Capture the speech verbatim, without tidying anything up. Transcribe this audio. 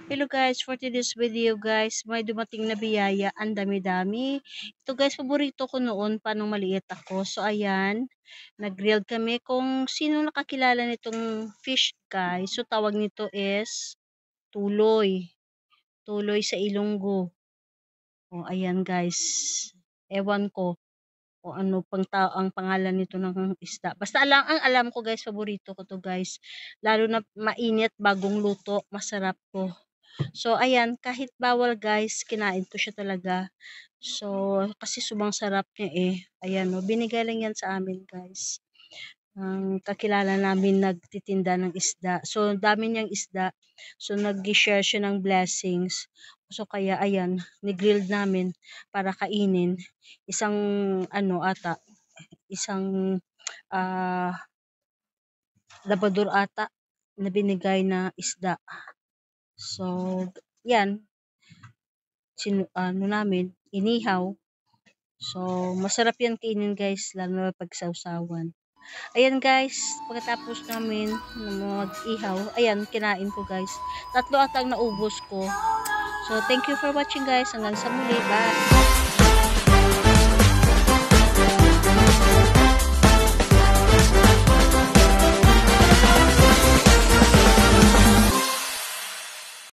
Hello guys, for today's video guys, may dumating na biyaya, ang dami-dami. Ito guys, paborito ko noon pa nung maliit ako. So ayan, nag-grilled kami. Kung sino nakakilala nitong fish guys, so tawag nito is tuloy. Tuloy sa Ilonggo. O ayan guys, ewan ko kung ano pang ta ang pangalan nito ng isda. Basta alam, ang alam ko guys, paborito ko to guys. Lalo na mainit, bagong luto, masarap ko. So, ayan, kahit bawal guys, kinain ko siya talaga. So, kasi subang sarap niya eh. Ayan, no, binigay lang yan sa amin guys. Ang kakilala namin nagtitinda ng isda. So, dami niyang isda. So, nag-share siya ng blessings. So, kaya ayan, ni-grilled namin para kainin. Isang, ano ata, isang, ah, uh, labador ata na binigay na isda. So, yan, sinu ano namin, inihaw. So, masarap yan kainin guys, lalo na pag sausawan. Ayan guys, pagkatapos namin mag-ihaw, ayan, kinain ko guys. Tatlo atang naubos ko. So, thank you for watching guys. Hanggang sa muli. Bye!